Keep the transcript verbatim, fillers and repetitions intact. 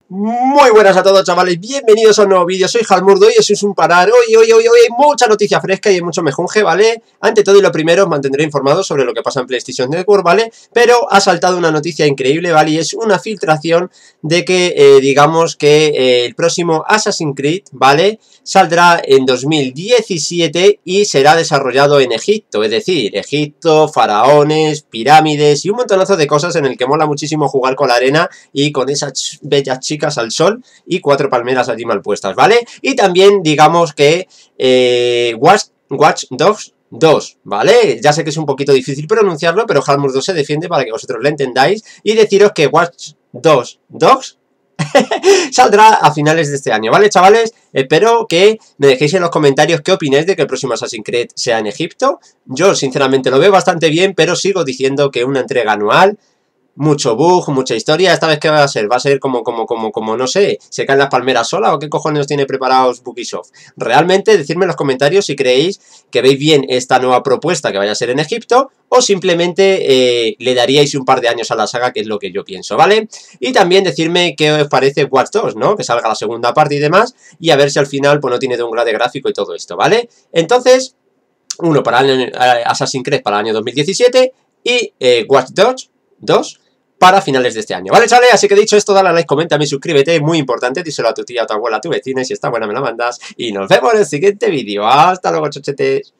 Muy buenas a todos, chavales, bienvenidos a un nuevo vídeo. Soy Jalmurdo y eso es un parar. Hoy, hoy, hoy, hoy hay mucha noticia fresca y hay mucho mejunje, ¿vale? Ante todo y lo primero, os mantendré informados sobre lo que pasa en PlayStation Network, ¿vale? Pero ha saltado una noticia increíble, ¿vale? Y es una filtración de que, eh, digamos que eh, el próximo Assassin's Creed, ¿vale? Saldrá en dos mil diecisiete y será desarrollado en Egipto. Es decir, Egipto, faraones, pirámides y un montonazo de cosas en el que mola muchísimo jugar con la arena y con esas bellas chicas al sol y cuatro palmeras allí mal puestas, ¿vale? Y también digamos que eh, Watch, Watch Dogs dos, ¿vale? Ya sé que es un poquito difícil pronunciarlo, pero Jalmurdo se defiende para que vosotros lo entendáis y deciros que Watch Dogs Dogs saldrá a finales de este año, ¿vale, chavales? Espero que me dejéis en los comentarios qué opináis de que el próximo Assassin's Creed sea en Egipto. Yo sinceramente lo veo bastante bien, pero sigo diciendo que una entrega anual, mucho bug, mucha historia. ¿Esta vez qué va a ser? ¿Va a ser como, como, como, como, no sé, se caen las palmeras sola o qué cojones tiene preparados Ubisoft? Realmente, decidme en los comentarios si creéis que veis bien esta nueva propuesta que vaya a ser en Egipto o simplemente eh, le daríais un par de años a la saga, que es lo que yo pienso, ¿vale? Y también decirme qué os parece Watch dos, ¿no? Que salga la segunda parte y demás, y a ver si al final pues no tiene downgrade gráfico y todo esto, ¿vale? Entonces, uno para el año, eh, Assassin's Creed para el año dos mil diecisiete y eh, Watch Dogs dos para finales de este año, ¿vale, chavales? Así que dicho esto, dale a like, coméntame, suscríbete, muy importante, díselo a tu tía, a tu abuela, a tu vecina, y si está buena me la mandas, y nos vemos en el siguiente vídeo. Hasta luego, chochetes.